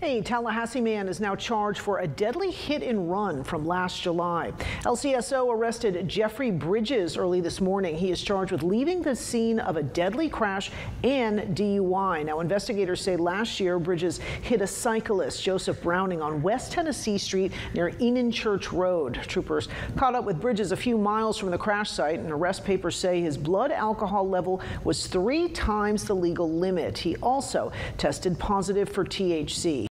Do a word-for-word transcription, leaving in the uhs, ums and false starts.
A Tallahassee man is now charged for a deadly hit and run from last July. L C S O arrested Jeffrey Bridges early this morning. He is charged with leaving the scene of a deadly crash and D U I. Now, investigators say last year Bridges hit a cyclist, Joseph Browning, on West Tennessee Street near Enon Church Road. Troopers caught up with Bridges a few miles from the crash site, and arrest papers say his blood alcohol level was three times the legal limit. He also tested positive for T H C.